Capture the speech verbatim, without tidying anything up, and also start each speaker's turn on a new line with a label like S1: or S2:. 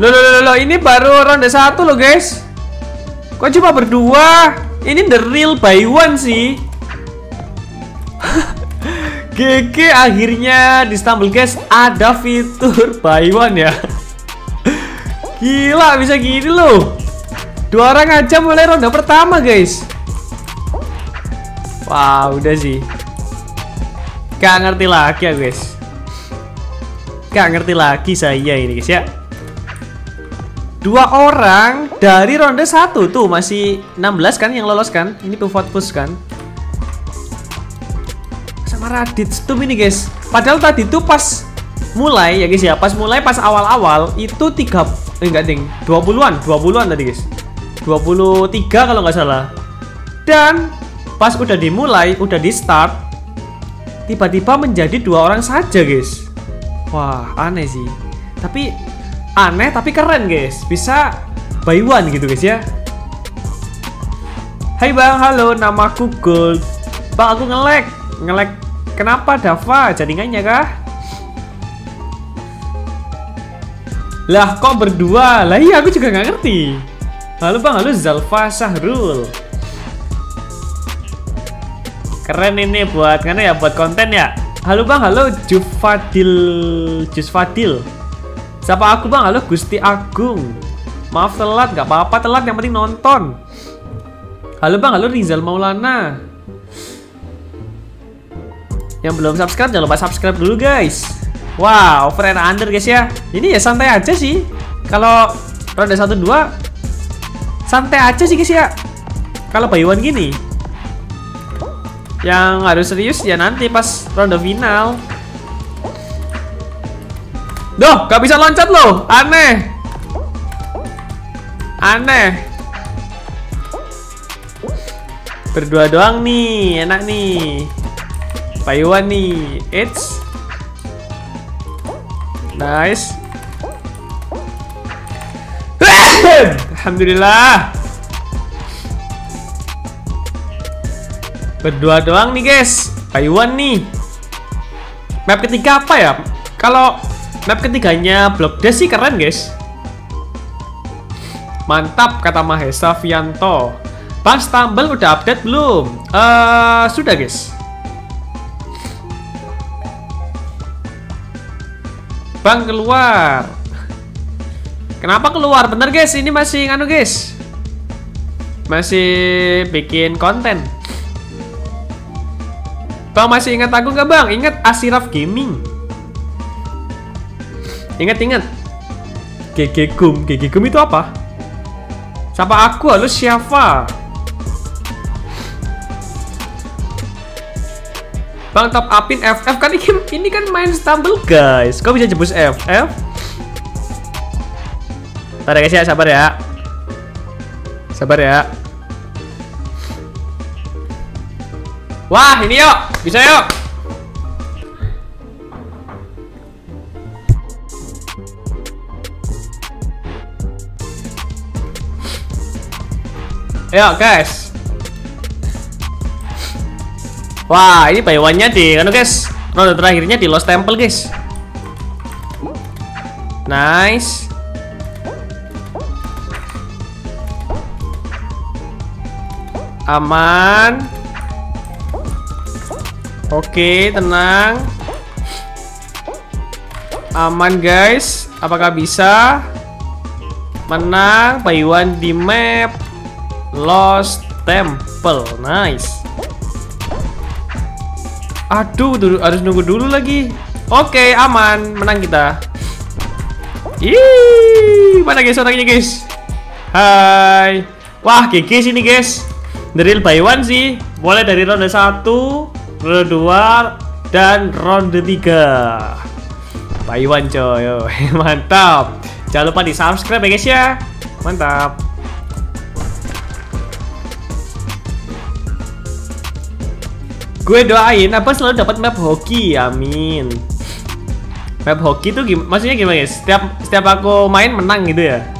S1: Loh, loh, loh, loh, ini baru ronde satu loh guys. Kok cuma berdua? Ini the real buy one sih. G G, akhirnya di Stumble guys ada fitur buy one ya. Gila, bisa gini loh. Dua orang aja mulai ronde pertama guys. Wah, udah sih. Gak ngerti lagi ya guys. Gak ngerti lagi saya ini guys ya. Dua orang dari ronde satu tuh masih enam belas kan yang lolos kan. Ini tuh vote push kan. Sama Radit Stum ini guys. Padahal tadi tuh pas mulai ya guys ya. Pas mulai pas awal-awal itu tiga eh, enggak ding, dua puluhan, dua puluhan tadi guys. dua puluh tiga kalau nggak salah. Dan pas udah dimulai, udah di start, tiba-tiba menjadi dua orang saja guys. Wah, aneh sih. Tapi aneh tapi keren guys. Bisa buy one gitu guys ya. Hai bang, halo, namaku Gold. Bang, aku nge-lag. Nge-lag kenapa Dava? Jaringannya kah? Lah kok berdua? Lah iya, aku juga nggak ngerti. Halo bang, halo Zalfa Sahrul. Keren ini buat karena ya buat konten ya. Halo bang, halo Jufadil, Jusfadil. Siapa aku bang? Halo Gusti Agung. Maaf telat, nggak apa-apa telat, yang penting nonton. Halo bang, halo Rizal Maulana. Yang belum subscribe jangan lupa subscribe dulu guys. Wow, over and under guys ya. Ini ya santai aja sih. Kalau ronde satu dua santai aja sih guys ya. Kalau buy one gini. Yang harus serius ya nanti pas ronde final. Duh, gak bisa loncat loh. Aneh. Aneh. Berdua doang nih, enak nih. Buy one nih. It's nice. Alhamdulillah. Berdua doang nih guys. Buy one nih. Map ketiga apa ya? Kalau map ketiganya Block Dash sih keren guys. Mantap kata Mahesa Fianto. Bang, Stumble udah update belum? Uh, sudah guys. Bang keluar. Kenapa keluar? Bener guys, ini masih nganu guys. Masih bikin konten. Bang masih ingat aku nggak bang? Ingat Asiraf Gaming. Ingat-ingat. G G Gum, G G Gum itu apa? Siapa aku? Halo siapa? Bang top upin F F kan ini, ini kan main Stumble guys. Kok bisa jebus F F? Ntar ya guys ya, sabar ya. Sabar ya. Wah, ini yuk. Bisa yuk. Ayo guys. Wah, ini buy one-nya di kan guys. Ronde terakhirnya di Lost Temple guys. Nice. Aman. Oke, tenang. Aman guys. Apakah bisa menang buy one di map Lost Temple? Nice. Aduh, dulu, harus nunggu dulu lagi. Oke, aman, menang kita. Ih, mana guys orangnya guys? Hai. Wah, G G sini guys. The real buy one sih. Mulai dari ronde satu, ronde dua, dan ronde tiga. Buy one coy. Mantap. Jangan lupa di subscribe ya guys ya. Mantap. Gue doain apa selalu dapat map hoki, amin. Map hoki tuh gim maksudnya gimana guys? Setiap setiap aku main menang gitu ya?